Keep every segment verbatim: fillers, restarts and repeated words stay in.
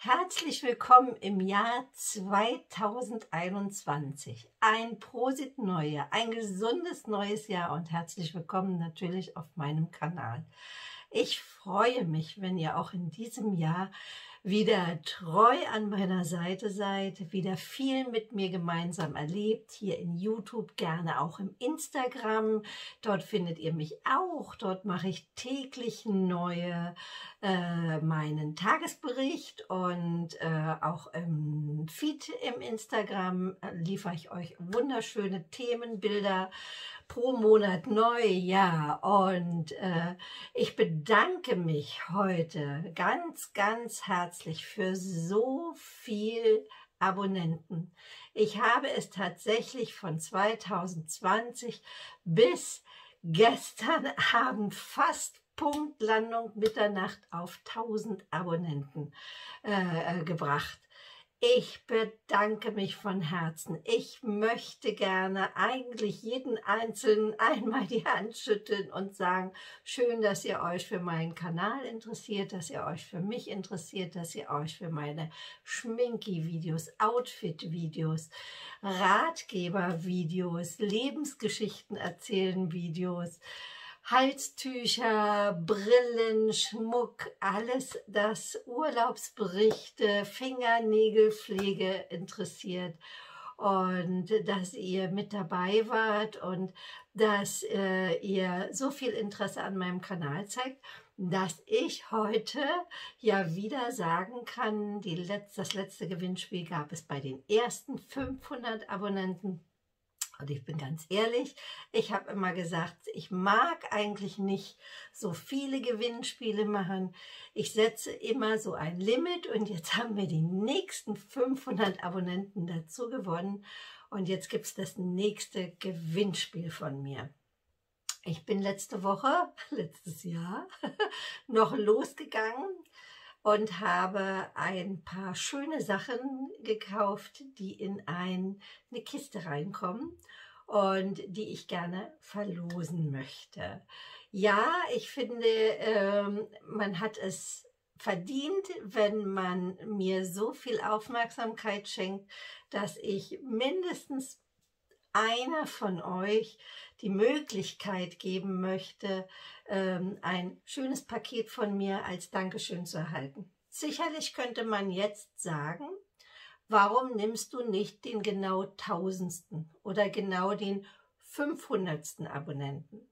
Herzlich willkommen im Jahr zweitausendeinundzwanzig. Ein Prosit Neue, ein gesundes neues Jahr und herzlich willkommen natürlich auf meinem Kanal. Ich freue mich, wenn ihr auch in diesem Jahr wieder treu an meiner Seite seid, wieder viel mit mir gemeinsam erlebt, hier in YouTube, gerne auch im Instagram. Dort findet ihr mich auch. Dort mache ich täglich neue, äh, meinen Tagesbericht und äh, auch im Feed im Instagram äh, liefere ich euch wunderschöne Themenbilder pro Monat neu, ja. Und äh, ich bedanke mich heute ganz, ganz herzlich für so viel Abonnenten. Ich habe es tatsächlich von zweitausendzwanzig bis gestern Abend fast Punktlandung Mitternacht auf tausend Abonnenten äh, gebracht. Ich bedanke mich von Herzen. Ich möchte gerne eigentlich jeden Einzelnen einmal die Hand schütteln und sagen, schön, dass ihr euch für meinen Kanal interessiert, dass ihr euch für mich interessiert, dass ihr euch für meine Schminki-Videos, Outfit-Videos, Ratgeber-Videos, Lebensgeschichten erzählen Videos, Halstücher, Brillen, Schmuck, alles, das Urlaubsberichte, Fingernägelpflege interessiert und dass ihr mit dabei wart und dass äh, ihr so viel Interesse an meinem Kanal zeigt, dass ich heute ja wieder sagen kann, die Letz-, das letzte Gewinnspiel gab es bei den ersten fünfhundert Abonnenten. Und ich bin ganz ehrlich, ich habe immer gesagt, ich mag eigentlich nicht so viele Gewinnspiele machen. Ich setze immer so ein Limit und jetzt haben wir die nächsten fünfhundert Abonnenten dazu gewonnen. Und jetzt gibt es das nächste Gewinnspiel von mir. Ich bin letzte Woche, letztes Jahr, noch losgegangen und habe ein paar schöne Sachen gekauft, die in ein, eine Kiste reinkommen und die ich gerne verlosen möchte. Ja, ich finde, ähm, man hat es verdient, wenn man mir so viel Aufmerksamkeit schenkt, dass ich mindestens einer von euch die Möglichkeit geben möchte, ähm, ein schönes Paket von mir als Dankeschön zu erhalten. Sicherlich könnte man jetzt sagen, warum nimmst du nicht den genau tausendsten oder genau den fünfhundertsten Abonnenten?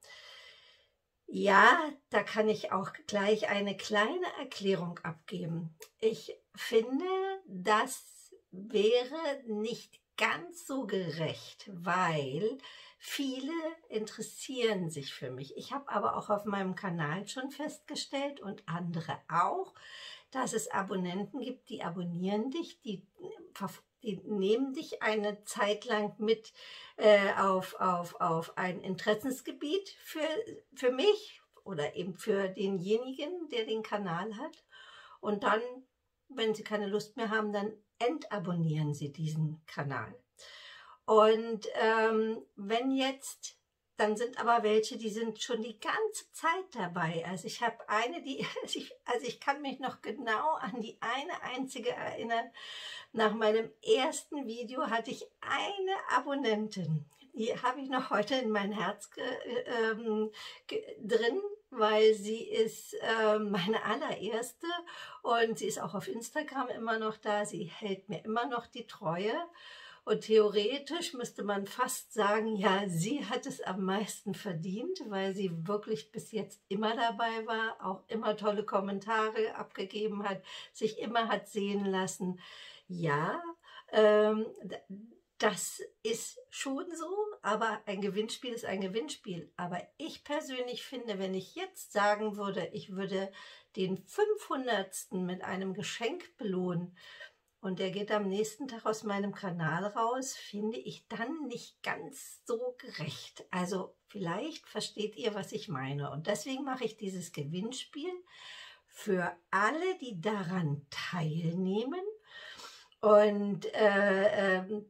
Ja, da kann ich auch gleich eine kleine Erklärung abgeben. Ich finde, das wäre nicht ganz so gerecht, weil viele interessieren sich für mich. Ich habe aber auch auf meinem Kanal schon festgestellt und andere auch, dass es Abonnenten gibt, die abonnieren dich, die, die nehmen dich eine Zeit lang mit äh, auf, auf, auf ein Interessensgebiet für, für mich oder eben für denjenigen, der den Kanal hat. Und dann, wenn sie keine Lust mehr haben, dann entabonnieren sie diesen Kanal. Und ähm, wenn jetzt, dann sind aber welche, die sind schon die ganze Zeit dabei. Also ich habe eine, die, also ich, also ich kann mich noch genau an die eine einzige erinnern. Nach meinem ersten Video hatte ich eine Abonnentin. Die habe ich noch heute in mein Herz ge, ähm, ge, drin, weil sie ist äh, meine allererste und sie ist auch auf Instagram immer noch da. Sie hält mir immer noch die Treue. Und theoretisch müsste man fast sagen, ja, sie hat es am meisten verdient, weil sie wirklich bis jetzt immer dabei war, auch immer tolle Kommentare abgegeben hat, sich immer hat sehen lassen. Ja, ähm, das ist schon so, aber ein Gewinnspiel ist ein Gewinnspiel. Aber ich persönlich finde, wenn ich jetzt sagen würde, ich würde den fünfhundertsten mit einem Geschenk belohnen, und der geht am nächsten Tag aus meinem Kanal raus, finde ich dann nicht ganz so gerecht. Also vielleicht versteht ihr, was ich meine. Und deswegen mache ich dieses Gewinnspiel für alle, die daran teilnehmen. Und äh, äh, dann,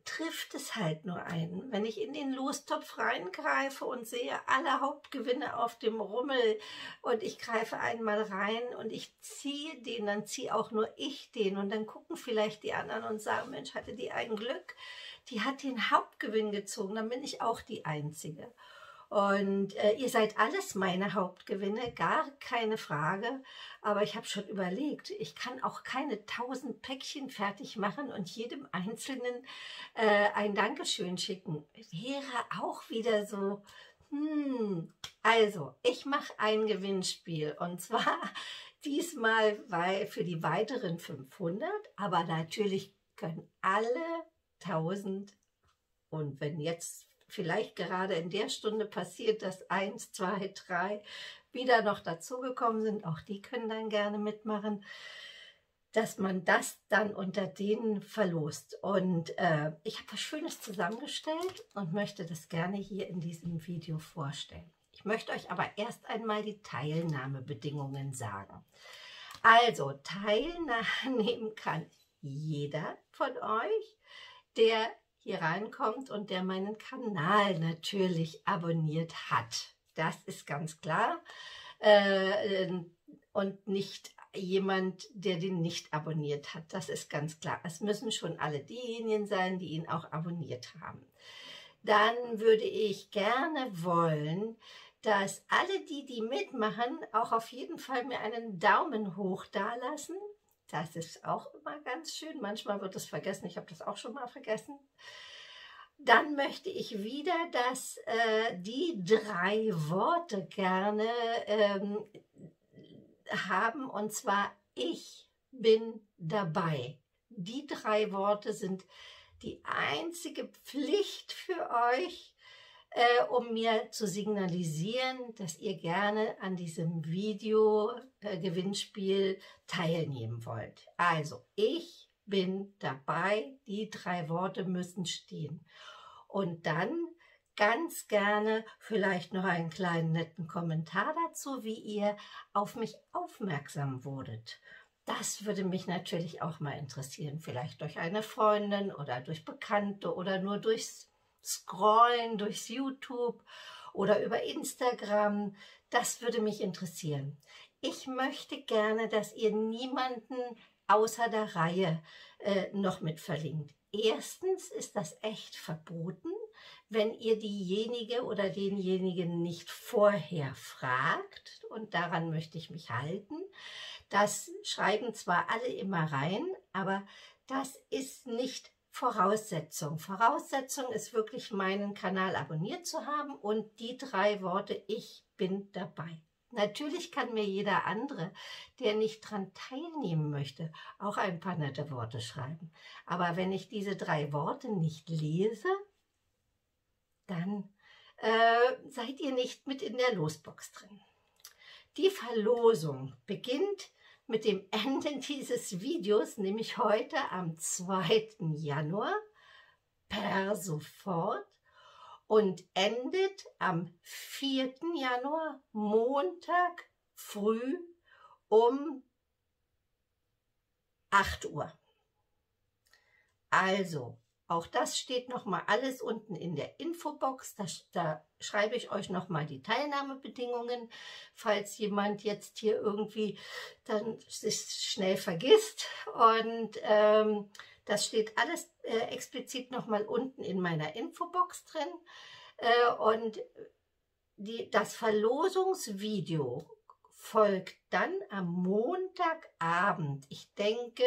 trifft es halt nur einen. Wenn ich in den Lostopf reingreife und sehe alle Hauptgewinne auf dem Rummel und ich greife einmal rein und ich ziehe den, dann ziehe auch nur ich den und dann gucken vielleicht die anderen und sagen, Mensch, hatte die ein Glück, die hat den Hauptgewinn gezogen, dann bin ich auch die Einzige. Und äh, ihr seid alles meine Hauptgewinne, gar keine Frage. Aber ich habe schon überlegt, ich kann auch keine tausend Päckchen fertig machen und jedem Einzelnen äh, ein Dankeschön schicken. Wäre auch wieder so, hm, also ich mache ein Gewinnspiel und zwar diesmal weil für die weiteren fünfhundert, aber natürlich können alle tausend und wenn jetzt vielleicht gerade in der Stunde passiert, dass eins, zwei, drei wieder noch dazugekommen sind. Auch die können dann gerne mitmachen, dass man das dann unter denen verlost. Und äh, ich habe was Schönes zusammengestellt und möchte das gerne hier in diesem Video vorstellen. Ich möchte euch aber erst einmal die Teilnahmebedingungen sagen. Also, teilnehmen kann jeder von euch, der hier reinkommt und der meinen Kanal natürlich abonniert hat. Das ist ganz klar. Äh, und nicht jemand, der den nicht abonniert hat. Das ist ganz klar. Es müssen schon alle diejenigen sein, die ihn auch abonniert haben. Dann würde ich gerne wollen, dass alle die, die mitmachen, auch auf jeden Fall mir einen Daumen hoch dalassen. Das ist auch immer ganz schön. Manchmal wird es vergessen. Ich habe das auch schon mal vergessen. Dann möchte ich wieder, dass äh, die drei Worte gerne ähm, haben. Und zwar, ich bin dabei. Die drei Worte sind die einzige Pflicht für euch, äh, um mir zu signalisieren, dass ihr gerne an diesem Video-Gewinnspiel teilnehmen wollt. Also, ich bin dabei, die drei Worte müssen stehen. Und dann ganz gerne vielleicht noch einen kleinen netten Kommentar dazu, wie ihr auf mich aufmerksam wurdet. Das würde mich natürlich auch mal interessieren, vielleicht durch eine Freundin oder durch Bekannte oder nur durchs Scrollen, durchs YouTube oder über Instagram. Das würde mich interessieren. Ich möchte gerne, dass ihr niemanden außer der Reihe äh, noch mit verlinkt. Erstens ist das echt verboten, wenn ihr diejenige oder denjenigen nicht vorher fragt, und daran möchte ich mich halten. Das schreiben zwar alle immer rein, aber das ist nicht Voraussetzung. Voraussetzung ist wirklich, meinen Kanal abonniert zu haben und die drei Worte, ich bin dabei. Natürlich kann mir jeder andere, der nicht dran teilnehmen möchte, auch ein paar nette Worte schreiben. Aber wenn ich diese drei Worte nicht lese, dann äh, seid ihr nicht mit in der Losbox drin. Die Verlosung beginnt mit dem Ende dieses Videos, nämlich heute am zweiten Januar per sofort und endet am vierten Januar, Montag früh um acht Uhr. Also, auch das steht nochmal alles unten in der Infobox. Da, da schreibe ich euch nochmal die Teilnahmebedingungen, falls jemand jetzt hier irgendwie dann sich schnell vergisst. Und ähm, das steht alles äh, explizit nochmal unten in meiner Infobox drin. Äh, und die, das Verlosungsvideo folgt dann am Montagabend. Ich denke...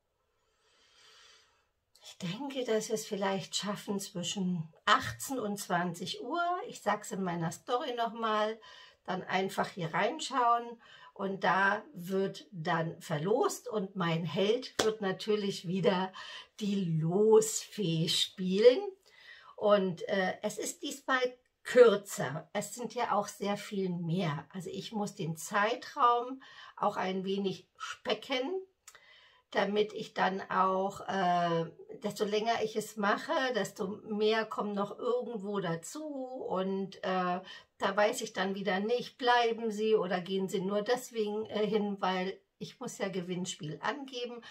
Ich denke, dass wir es vielleicht schaffen zwischen achtzehn und zwanzig Uhr. Ich sage es in meiner Story nochmal. Dann einfach hier reinschauen und da wird dann verlost und mein Held wird natürlich wieder die Losfee spielen. Und äh, es ist diesmal kürzer. Es sind ja auch sehr viel mehr. Also ich muss den Zeitraum auch ein wenig specken, damit ich dann auch, äh, desto länger ich es mache, desto mehr kommen noch irgendwo dazu und äh, da weiß ich dann wieder nicht, bleiben sie oder gehen sie nur deswegen äh, hin, weil ich muss ja Gewinnspiel angeben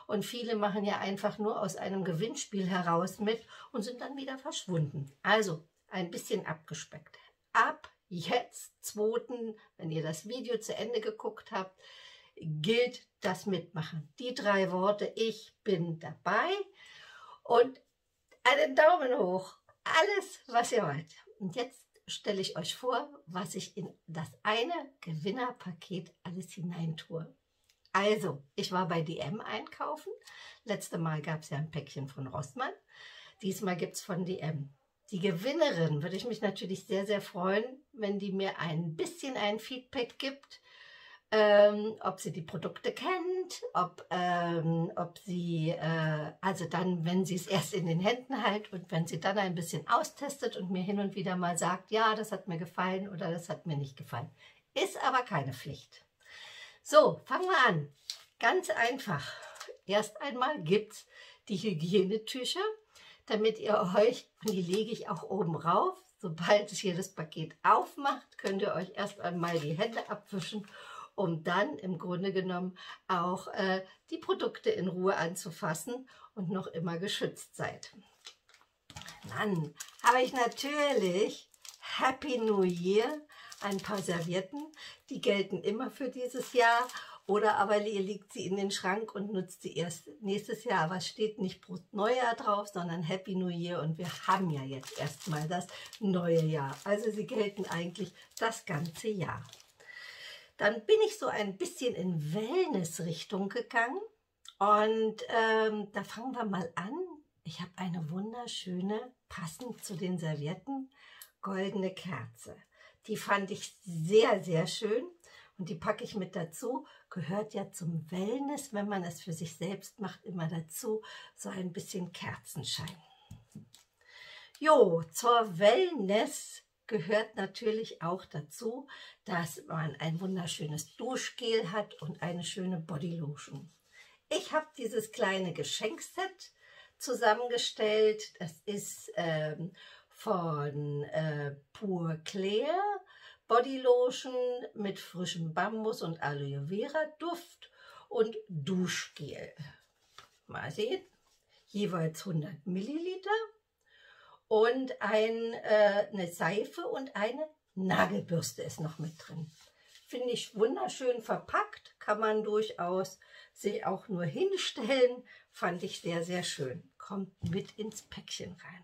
Und viele machen ja einfach nur aus einem Gewinnspiel heraus mit und sind dann wieder verschwunden. Also ein bisschen abgespeckt. Ab jetzt, zweiten, wenn ihr das Video zu Ende geguckt habt, gilt das Mitmachen. Die drei Worte, ich bin dabei und einen Daumen hoch. Alles, was ihr wollt. Und jetzt stelle ich euch vor, was ich in das eine Gewinnerpaket alles hineintue. Also, ich war bei D M einkaufen. Letztes Mal gab es ja ein Päckchen von Rossmann. Diesmal gibt es von D M. Die Gewinnerin würde ich mich natürlich sehr, sehr freuen, wenn die mir ein bisschen ein Feedback gibt, ähm, ob sie die Produkte kennt, ob, ähm, ob sie, äh, also dann, wenn sie es erst in den Händen hält und wenn sie dann ein bisschen austestet und mir hin und wieder mal sagt, ja, das hat mir gefallen oder das hat mir nicht gefallen. Ist aber keine Pflicht. So, fangen wir an. Ganz einfach. Erst einmal gibt es die Hygienetücher, damit ihr euch, und die lege ich auch oben rauf, sobald ihr das Paket aufmacht, könnt ihr euch erst einmal die Hände abwischen, um dann im Grunde genommen auch äh, die Produkte in Ruhe anzufassen und noch immer geschützt seid. Dann habe ich natürlich Happy New Year, ein paar Servietten, die gelten immer für dieses Jahr. Oder aber ihr legt sie in den Schrank und nutzt sie erst nächstes Jahr. Aber es steht nicht Prost Neujahr drauf, sondern Happy New Year. Und wir haben ja jetzt erstmal das neue Jahr. Also sie gelten eigentlich das ganze Jahr. Dann bin ich so ein bisschen in Wellness-Richtung gegangen. Und ähm, da fangen wir mal an. Ich habe eine wunderschöne, passend zu den Servietten, goldene Kerze. Die fand ich sehr, sehr schön. Und die packe ich mit dazu, gehört ja zum Wellness, wenn man es für sich selbst macht, immer dazu, so ein bisschen Kerzenschein. Jo, zur Wellness gehört natürlich auch dazu, dass man ein wunderschönes Duschgel hat und eine schöne Bodylotion. Ich habe dieses kleine Geschenkset zusammengestellt. Das ist ähm, von äh, Pure Claire. Bodylotion mit frischem Bambus und Aloe Vera Duft und Duschgel. Mal sehen, jeweils hundert Milliliter und ein, äh, eine Seife und eine Nagelbürste ist noch mit drin. Finde ich wunderschön verpackt, kann man durchaus sich auch nur hinstellen, fand ich sehr, sehr schön. Kommt mit ins Päckchen rein.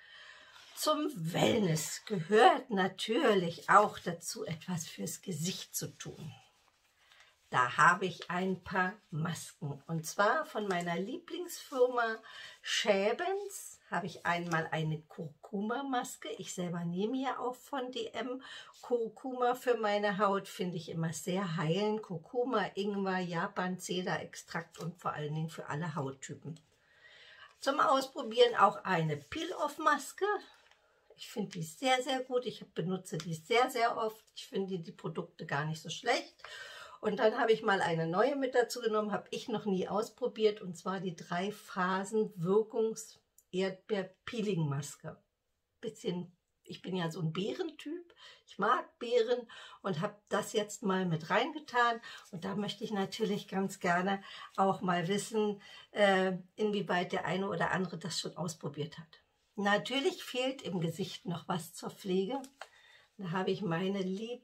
Zum Wellness gehört natürlich auch dazu, etwas fürs Gesicht zu tun. Da habe ich ein paar Masken. Und zwar von meiner Lieblingsfirma Schäbens habe ich einmal eine Kurkuma-Maske. Ich selber nehme ja auch von D M Kurkuma für meine Haut. Finde ich immer sehr heilend. Kurkuma, Ingwer, Japan-Zeder-Extrakt und vor allen Dingen für alle Hauttypen. Zum Ausprobieren auch eine Peel-Off-Maske. Ich finde die sehr, sehr gut. Ich benutze die sehr, sehr oft. Ich finde die Produkte gar nicht so schlecht. Und dann habe ich mal eine neue mit dazu genommen, habe ich noch nie ausprobiert. Und zwar die drei Phasen Wirkungs Erdbeer Peeling Maske. Bisschen, ich bin ja so ein Beerentyp. Ich mag Beeren und habe das jetzt mal mit reingetan. Und da möchte ich natürlich ganz gerne auch mal wissen, äh, inwieweit der eine oder andere das schon ausprobiert hat. Natürlich fehlt im Gesicht noch was zur Pflege. Da habe ich meine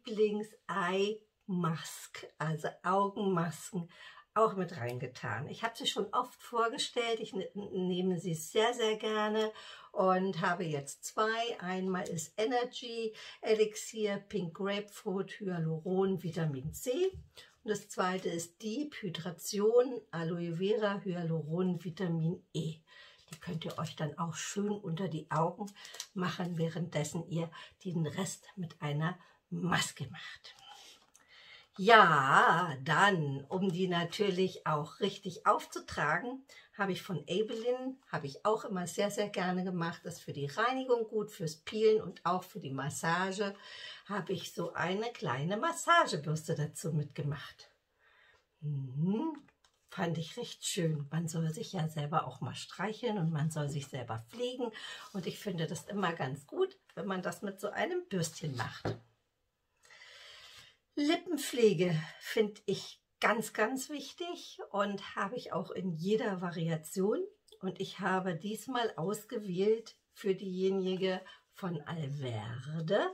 Lieblings-Eye-Mask, also Augenmasken, auch mit reingetan. Ich habe sie schon oft vorgestellt. Ich ne nehme sie sehr, sehr gerne und habe jetzt zwei. Einmal ist Energy Elixier Pink Grapefruit Hyaluron Vitamin C. Und das zweite ist Deep Hydration Aloe Vera Hyaluron Vitamin E. Die könnt ihr euch dann auch schön unter die Augen machen, währenddessen ihr den Rest mit einer Maske macht. Ja, dann, um die natürlich auch richtig aufzutragen, habe ich von Aebelin, habe ich auch immer sehr, sehr gerne gemacht. Das ist für die Reinigung gut, fürs Peelen und auch für die Massage, habe ich so eine kleine Massagebürste dazu mitgemacht. Mhm. Fand ich recht schön. Man soll sich ja selber auch mal streicheln und man soll sich selber pflegen. Und ich finde das immer ganz gut, wenn man das mit so einem Bürstchen macht. Lippenpflege finde ich Ganz, ganz wichtig und habe ich auch in jeder Variation. Und ich habe diesmal ausgewählt für diejenige von Alverde,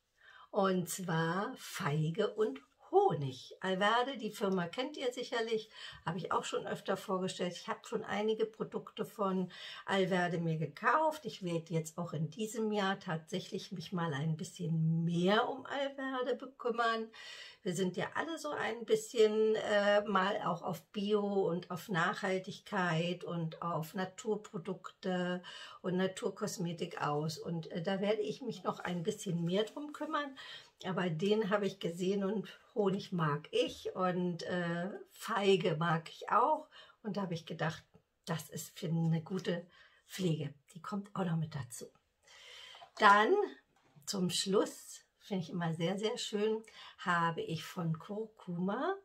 und zwar Feige und Honig. Alverde, die Firma kennt ihr sicherlich, habe ich auch schon öfter vorgestellt. Ich habe schon einige Produkte von Alverde mir gekauft. Ich werde jetzt auch in diesem Jahr tatsächlich mich mal ein bisschen mehr um Alverde bekümmern. Wir sind ja alle so ein bisschen äh, mal auch auf Bio und auf Nachhaltigkeit und auf Naturprodukte und Naturkosmetik aus. Und äh, da werde ich mich noch ein bisschen mehr drum kümmern. Aber den habe ich gesehen und Honig mag ich und äh, Feige mag ich auch. Und da habe ich gedacht, das ist für eine gute Pflege. Die kommt auch noch mit dazu. Dann zum Schluss, finde ich immer sehr, sehr schön, habe ich von Kurkuma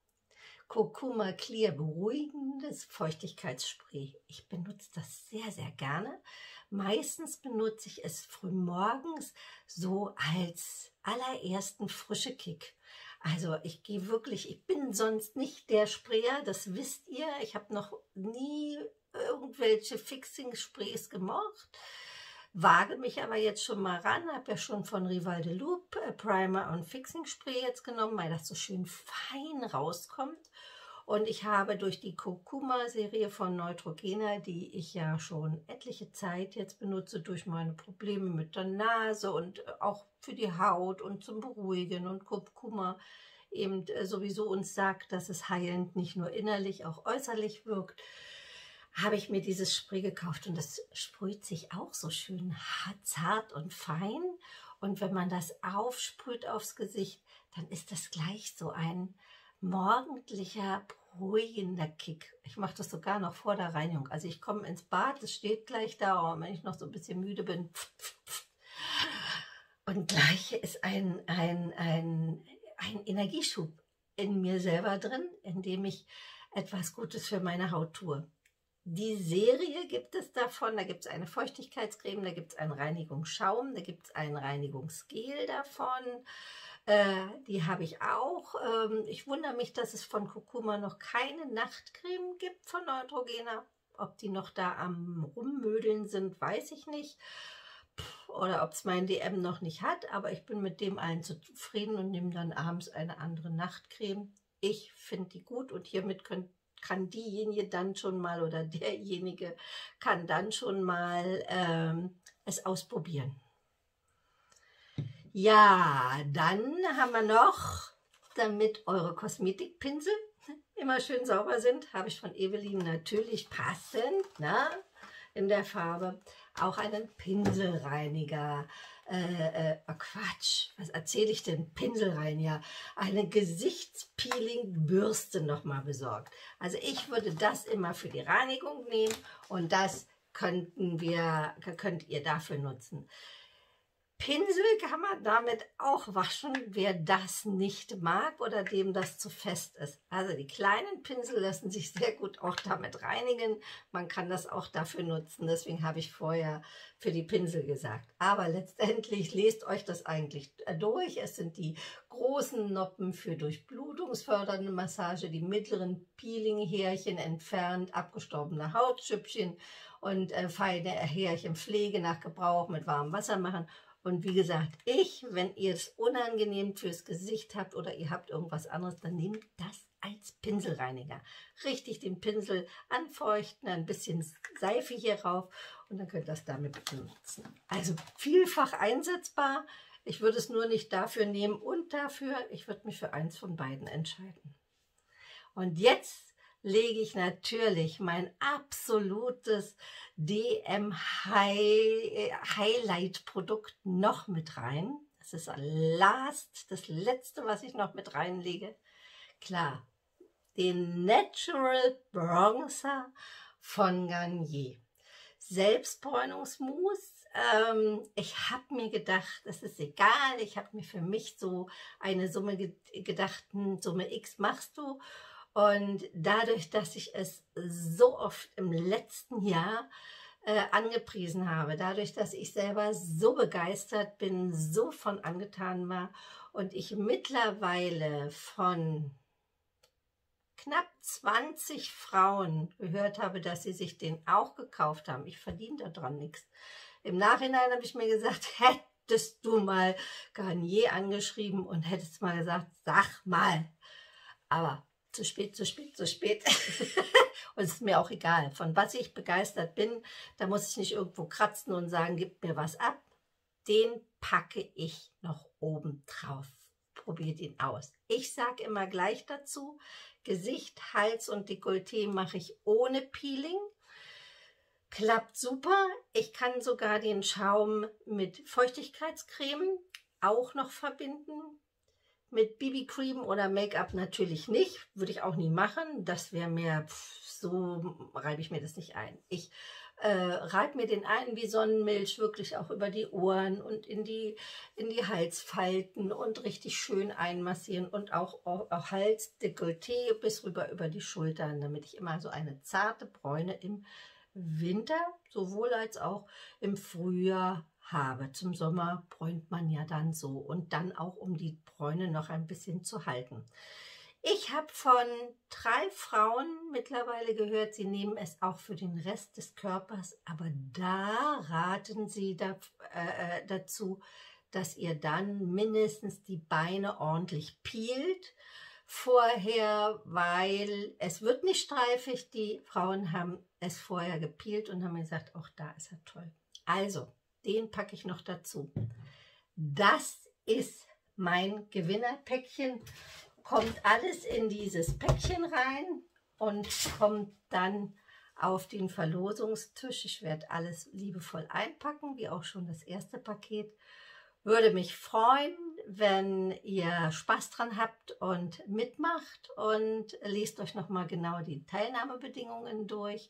Kurkuma Clear beruhigendes Feuchtigkeitsspray. Ich benutze das sehr, sehr gerne. Meistens benutze ich es frühmorgens so als allerersten frische Kick. Also ich gehe wirklich, ich bin sonst nicht der Sprayer, das wisst ihr. Ich habe noch nie irgendwelche Fixing-Sprays gemocht. Wage mich aber jetzt schon mal ran, habe ja schon von Rival de Loup äh, Primer und Fixing Spray jetzt genommen, weil das so schön fein rauskommt. Und ich habe durch die Kurkuma-Serie von Neutrogena, die ich ja schon etliche Zeit jetzt benutze, durch meine Probleme mit der Nase und auch für die Haut und zum Beruhigen, und Kurkuma eben äh, sowieso uns sagt, dass es heilend nicht nur innerlich, auch äußerlich wirkt, habe ich mir dieses Spray gekauft, und das sprüht sich auch so schön zart und fein. Und wenn man das aufsprüht aufs Gesicht, dann ist das gleich so ein morgendlicher, beruhigender Kick. Ich mache das sogar noch vor der Reinigung. Also ich komme ins Bad, es steht gleich da, und wenn ich noch so ein bisschen müde bin, und gleich ist ein, ein, ein, ein Energieschub in mir selber drin, indem ich etwas Gutes für meine Haut tue. Die Serie gibt es davon, da gibt es eine Feuchtigkeitscreme, da gibt es einen Reinigungsschaum, da gibt es ein Reinigungsgel davon. Äh, die habe ich auch. Ähm, ich wundere mich, dass es von Kurkuma noch keine Nachtcreme gibt von Neutrogena. Ob die noch da am Rummödeln sind, weiß ich nicht. Oder ob es mein D M noch nicht hat, aber ich bin mit dem allen zufrieden und nehme dann abends eine andere Nachtcreme. Ich finde die gut, und hiermit könnt kann diejenige dann schon mal oder derjenige kann dann schon mal ähm, es ausprobieren. Ja, dann haben wir noch, damit eure Kosmetikpinsel immer schön sauber sind, habe ich von Evelyn natürlich passend, na, in der Farbe auch einen Pinselreiniger. Äh, äh, oh Quatsch, was erzähle ich denn? Pinselreiniger. Eine Gesichtspeeling-Bürste nochmal besorgt. Also ich würde das immer für die Reinigung nehmen, und das könnten wir, könnt ihr dafür nutzen. Pinsel kann man damit auch waschen, wer das nicht mag oder dem das zu fest ist. Also die kleinen Pinsel lassen sich sehr gut auch damit reinigen. Man kann das auch dafür nutzen. Deswegen habe ich vorher für die Pinsel gesagt. Aber letztendlich lest euch das eigentlich durch. Es sind die großen Noppen für durchblutungsfördernde Massage, die mittleren Peeling-Härchen entfernt, abgestorbene Hautschüppchen und äh, feine Härchen Pflege nach Gebrauch mit warmem Wasser machen. Und wie gesagt, ich, wenn ihr es unangenehm fürs Gesicht habt oder ihr habt irgendwas anderes, dann nehmt das als Pinselreiniger. Richtig den Pinsel anfeuchten, ein bisschen Seife hier rauf, und dann könnt ihr das damit benutzen. Also vielfach einsetzbar. Ich würde es nur nicht dafür nehmen und dafür. Ich würde mich für eins von beiden entscheiden. Und jetzt lege ich natürlich mein absolutes D M Highlight Produkt noch mit rein. Das ist last, das letzte, was ich noch mit reinlege. Klar, den Natural Bronzer von Garnier. Selbstbräunungsmousse. Ähm, ich habe mir gedacht, das ist egal. Ich habe mir für mich so eine Summe ge gedacht, Summe X machst du. Und dadurch, dass ich es so oft im letzten Jahr äh, angepriesen habe, dadurch, dass ich selber so begeistert bin, so von angetan war und ich mittlerweile von knapp zwanzig Frauen gehört habe, dass sie sich den auch gekauft haben. Ich verdiene daran nichts. Im Nachhinein habe ich mir gesagt, hättest du mal Garnier angeschrieben und hättest mal gesagt, sag mal. Aber zu spät, zu spät, zu spät. Und es ist mir auch egal, von was ich begeistert bin. Da muss ich nicht irgendwo kratzen und sagen, gib mir was ab. Den packe ich noch oben drauf. Probiert ihn aus. Ich sage immer gleich dazu, Gesicht, Hals und Dekolleté mache ich ohne Peeling. Klappt super. Ich kann sogar den Schaum mit Feuchtigkeitscreme auch noch verbinden. Mit B B-Cream oder Make-up natürlich nicht. Würde ich auch nie machen. Das wäre mir, pff, so reibe ich mir das nicht ein. Ich äh, reibe mir den ein wie Sonnenmilch, wirklich auch über die Ohren und in die, in die Halsfalten und richtig schön einmassieren und auch, auch, auch Hals, Dekolleté bis rüber über die Schultern, damit ich immer so eine zarte Bräune im Winter, sowohl als auch im Frühjahr habe. Zum Sommer bräunt man ja dann so und dann auch, um die Bräune noch ein bisschen zu halten. Ich habe von drei Frauen mittlerweile gehört, sie nehmen es auch für den Rest des Körpers, aber da raten sie da, äh, dazu, dass ihr dann mindestens die Beine ordentlich peelt vorher, weil es wird nicht streifig. Die Frauen haben es vorher gepeelt und haben gesagt, auch da ist er toll. Also, den packe ich noch dazu. Das ist mein Gewinnerpäckchen. Kommt alles in dieses Päckchen rein und kommt dann auf den Verlosungstisch. Ich werde alles liebevoll einpacken, wie auch schon das erste Paket. Würde mich freuen, wenn ihr Spaß dran habt und mitmacht und lest euch nochmal genau die Teilnahmebedingungen durch.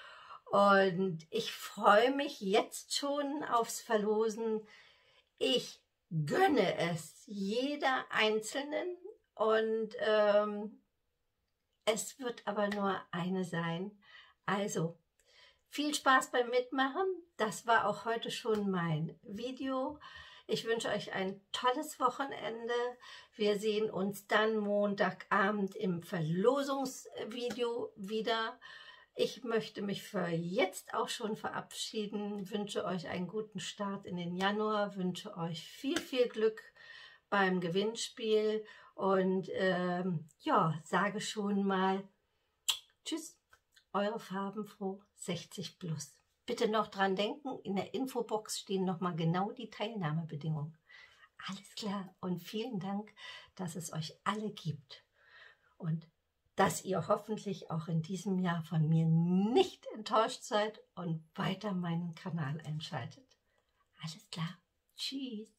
Und ich freue mich jetzt schon aufs Verlosen. Ich gönne es jeder Einzelnen und ähm, es wird aber nur eine sein. Also viel Spaß beim Mitmachen. Das war auch heute schon mein Video. Ich wünsche euch ein tolles Wochenende. Wir sehen uns dann Montagabend im Verlosungsvideo wieder. Ich möchte mich für jetzt auch schon verabschieden, wünsche euch einen guten Start in den Januar, wünsche euch viel, viel Glück beim Gewinnspiel und ähm, ja, sage schon mal Tschüss, eure Farbenfroh sechzig plus. Bitte noch dran denken, in der Infobox stehen nochmal genau die Teilnahmebedingungen. Alles klar und vielen Dank, dass es euch alle gibt. Und dass ihr hoffentlich auch in diesem Jahr von mir nicht enttäuscht seid und weiter meinen Kanal einschaltet. Alles klar. Tschüss.